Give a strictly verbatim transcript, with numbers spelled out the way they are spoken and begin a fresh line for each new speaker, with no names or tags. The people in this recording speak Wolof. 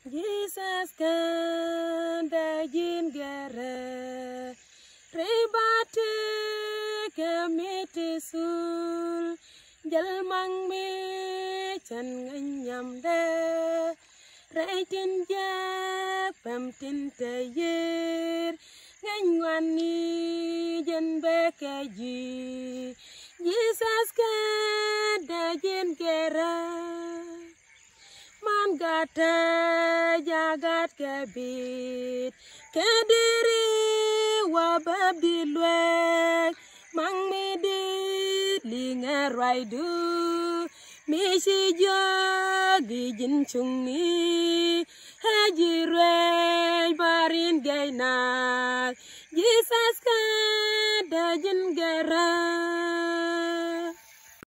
Jesus kan dagin gere rebate kemite sul jalmang me chan nganyam de reitin ja pamtin tayer nganyani jen bekeji Jesus kan dagin gere man gata jagat kebit kediri wabab dilwek mang medit linga raidu misi jogi jin chungi haji rey barin gainak Jesus kan dajin gara